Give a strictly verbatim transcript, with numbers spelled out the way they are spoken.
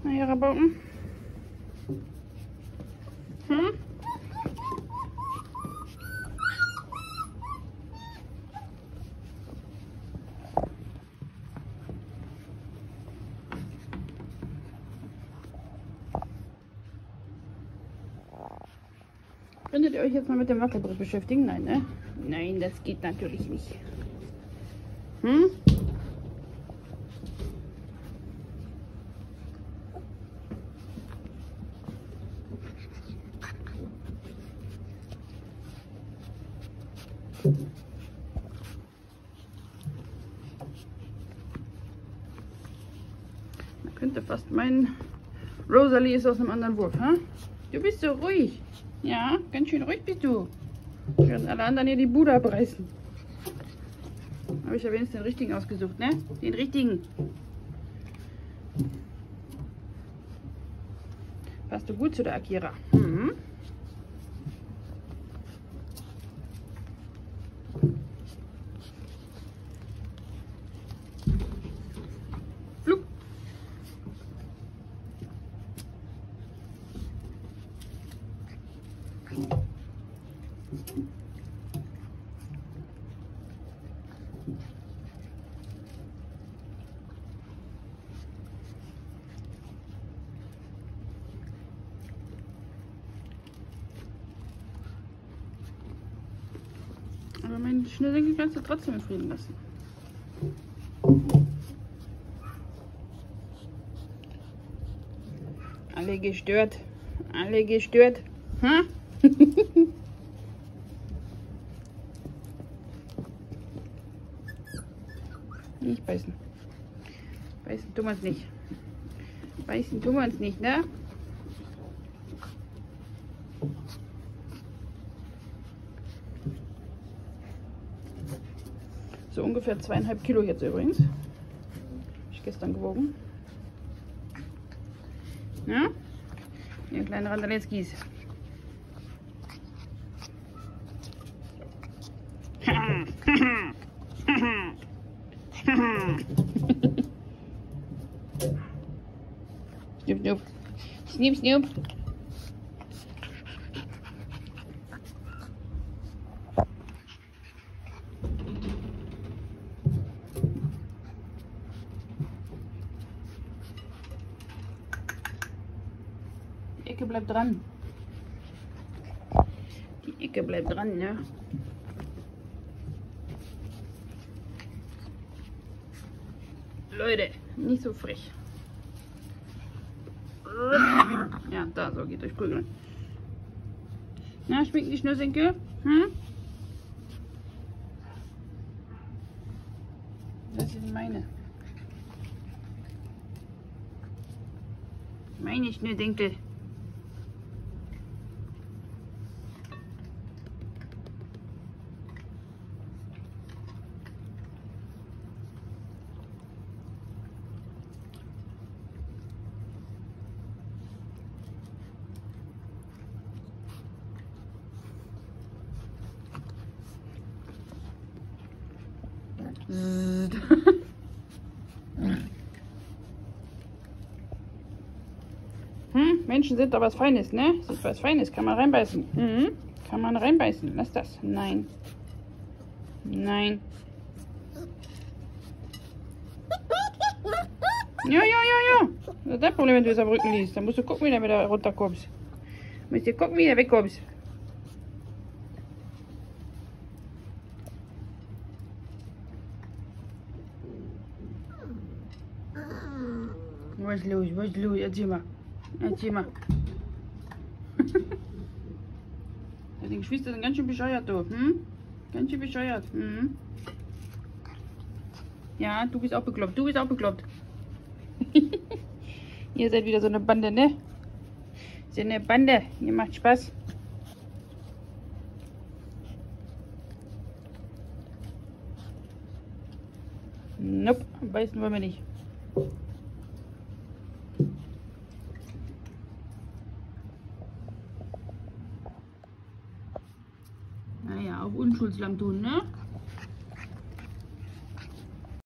Na ja, Rabauken. Hm? Könntet ihr euch jetzt mal mit dem Wackelbrett beschäftigen? Nein, ne? Nein, das geht natürlich nicht. Hm? Man könnte fast meinen, Rosalie ist aus einem anderen Wurf, ha? Du bist so ruhig. Ja, ganz schön ruhig bist du. Während alle anderen hier die Bude abreißen. Habe ich ja wenigstens den richtigen ausgesucht, ne? Den richtigen. Passt du gut zu der Akira. Mhm. Flug. Aber mein Schnürsenkel kannst du trotzdem in Frieden lassen. Alle gestört. Alle gestört. Hm? Nicht beißen. Beißen tun wir uns nicht. Beißen tun wir uns nicht, ne? So ungefähr zweieinhalb Kilo jetzt übrigens. Habe ich gestern gewogen. Ja? Hier kleine Randaletzkis. Snoop, snoop. Snoop, snoop. Die Ecke bleibt dran. Die Ecke bleibt dran, ne? Leute, nicht so frech. Ja, da, so geht euch prügeln. Na, schmecken die Schnürsenkel? Hm? Das sind meine. Meine Schnürsenkel. Hm, Menschen sind doch was Feines, ne? Sind was Feines, kann man reinbeißen. Mhm. Kann man reinbeißen. Lass das. Nein. Nein. Ja, ja, ja, ja. Das ist dein Problem, wenn du es am Rücken liest. Dann musst du gucken, wie du wieder runterkommst. Musst du gucken, wie du wegkommst. Was ist los? Was ist los? Erzähl mal. Erzähl mal. Die Geschwister sind ganz schön bescheuert, du. Hm? Ganz schön bescheuert. Hm? Ja, du bist auch bekloppt. Du bist auch bekloppt. Ihr seid wieder so eine Bande, ne? Ihr seid eine Bande. Ihr macht Spaß. Nope, beißen wollen wir nicht. Naja, auf Unschuldslamm tun, ne?